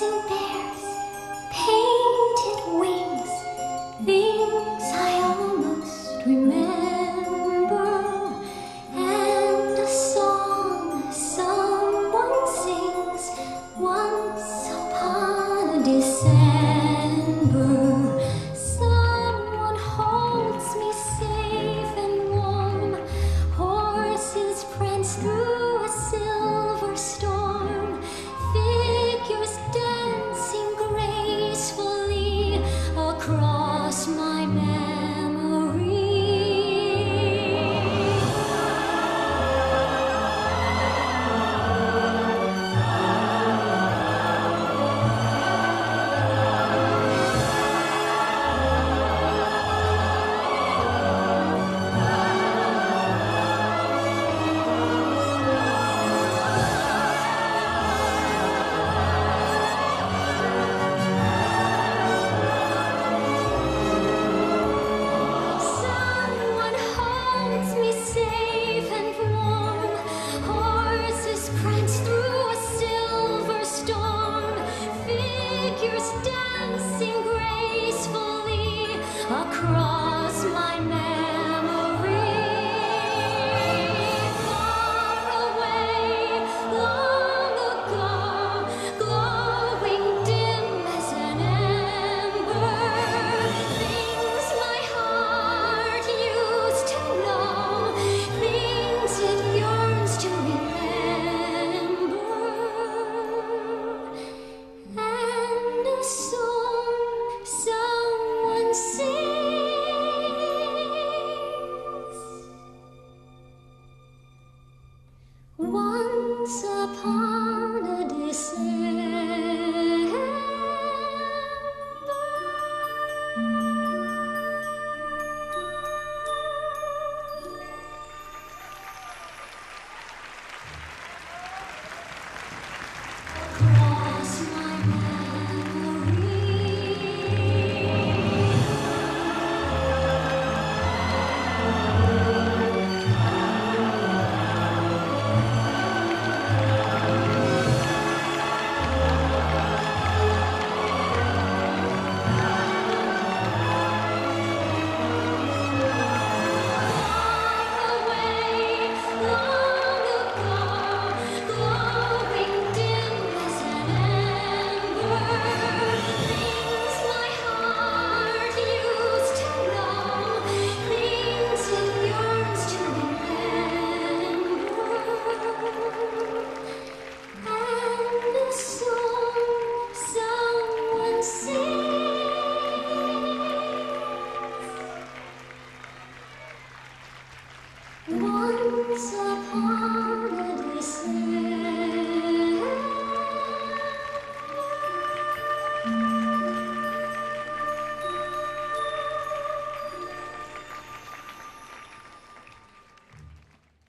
who bears painted wings, things I almost remember, and a song someone sings once upon a December. Someone holds me safe and warm, horses prance through a silver storm, figures dancing gracefully across my memory. Someone holds me safe and warm, horses prance through a silver storm, figures dancing gracefully across my memory. Far away, long ago, glowing dim as an ember, things my heart used to know, things it yearns to remember, and a song someone sings once upon a December. Across my memory. Far away, long ago, glowing dim as an ember, things my heart used to know, things it yearns to remember, and a song someone sings once upon a December.